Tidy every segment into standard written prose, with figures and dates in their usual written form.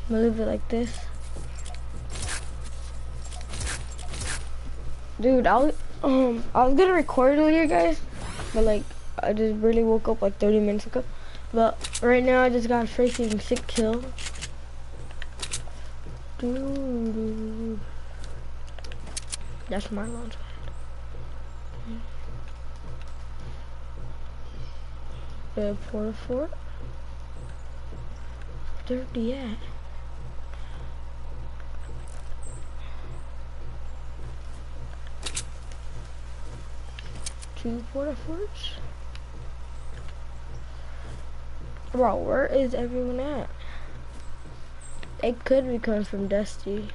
Move it like this. Dude, I was gonna record earlier, guys, but like I just really woke up like 30 minutes ago. But right now I just got a freaking sick kill. Dude, that's my launch pad. The porta fort. Dirty at. Two porta forts. Bro, where is everyone at? They could be coming from Dusty.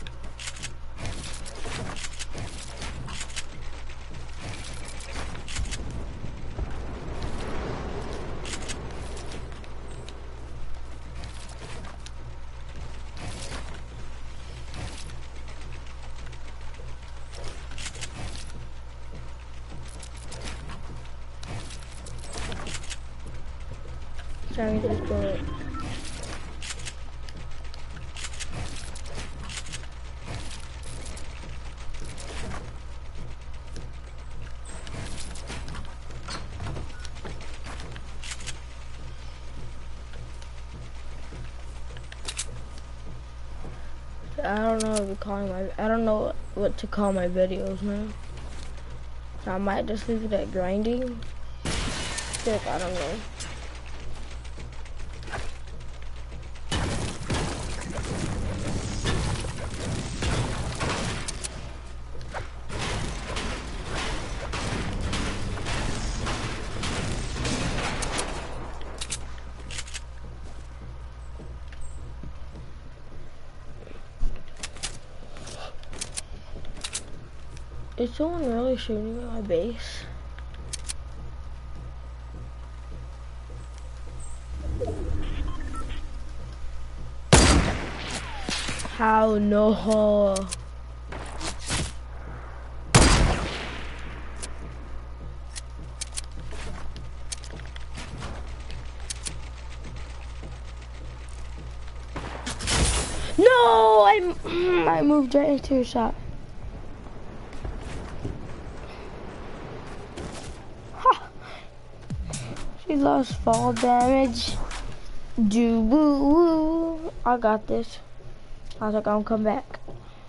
Sorry, just bullet. I don't know what to call my videos, man. So I might just leave it at grinding. Shit, I don't know. Is someone really shooting at my base? How no? No, I moved right into a shot. She lost fall damage. Do woo woo. I got this. I was like, I'm come back.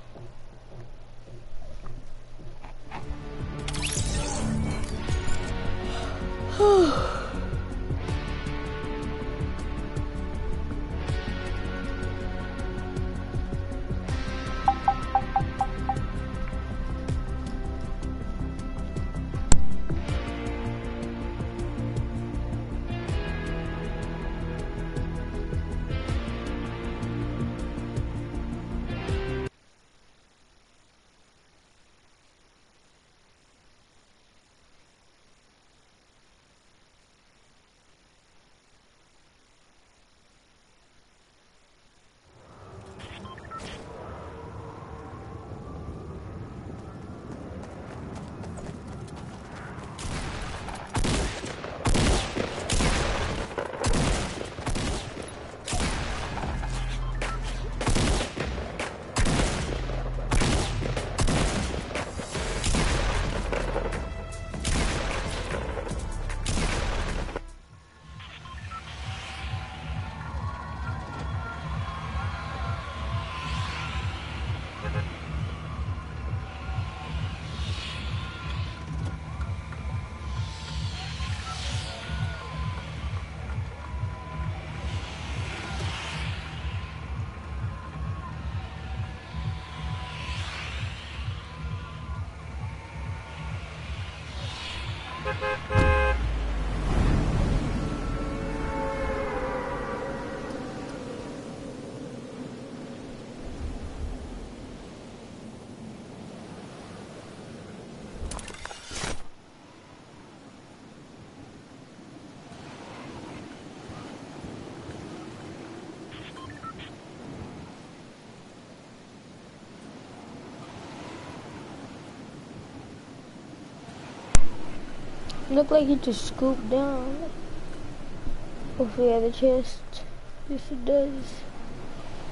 Look like he just scooped down. Hopefully, he has a chest. Yes, it does.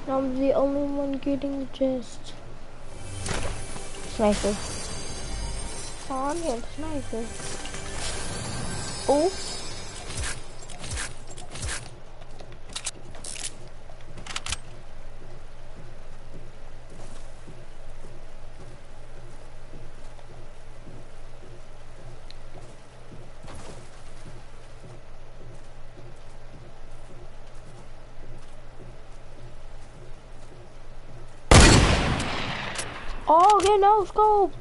I'm the only one getting the chest. Sniper. Oh, I'm getting sniper. Oh. Oh, get no scoped.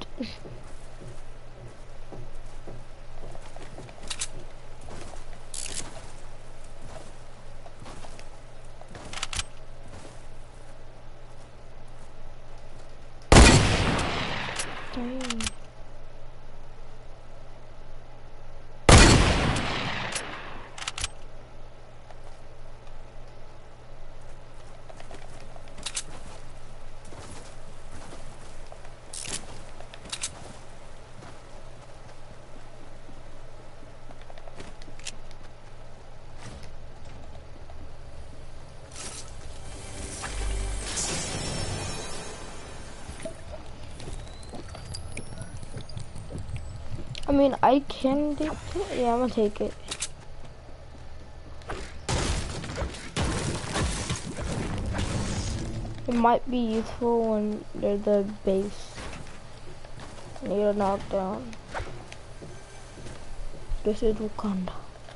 Dang. I mean, I can take it. Yeah, I'm gonna take it. It might be useful when they're the base. Need a knockdown. This is Wakanda.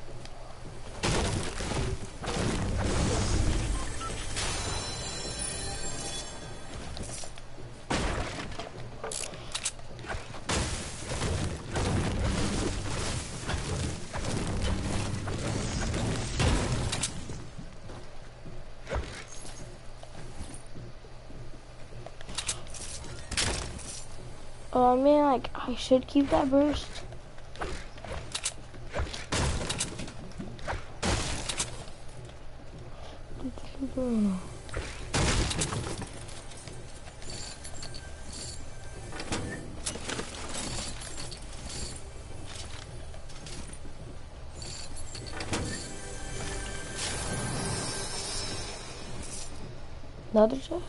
I mean, like, I should keep that burst. Another chest?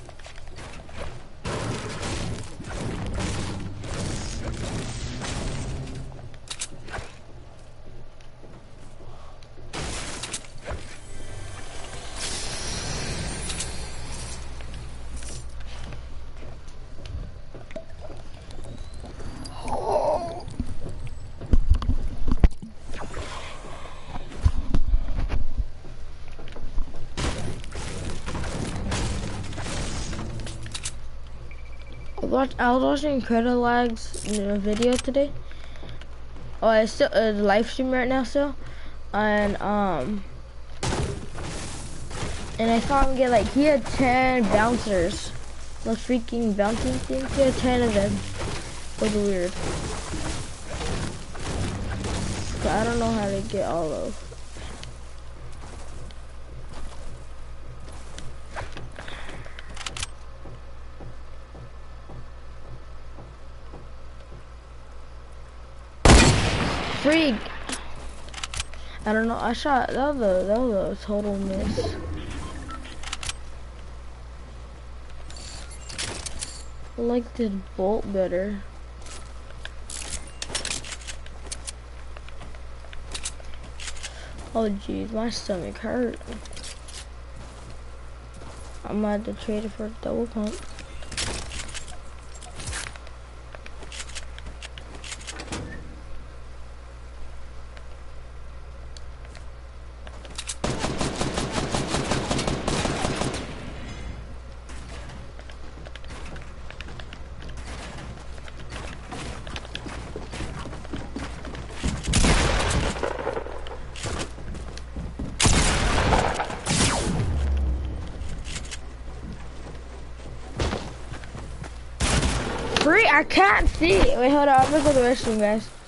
I was watching Credit Lag's video today. Oh, it's still live stream right now still, and I saw him get like he had 10 bouncers, those freaking bouncing things. He had 10 of them. It was weird. So I don't know how to get all those. Freak! I don't know. I shot. That was a total miss. I like this bolt better. Oh jeez, my stomach hurt. I might have to trade it for a double pump. I can't see. Wait, hold on. I'm gonna go to the restroom, guys.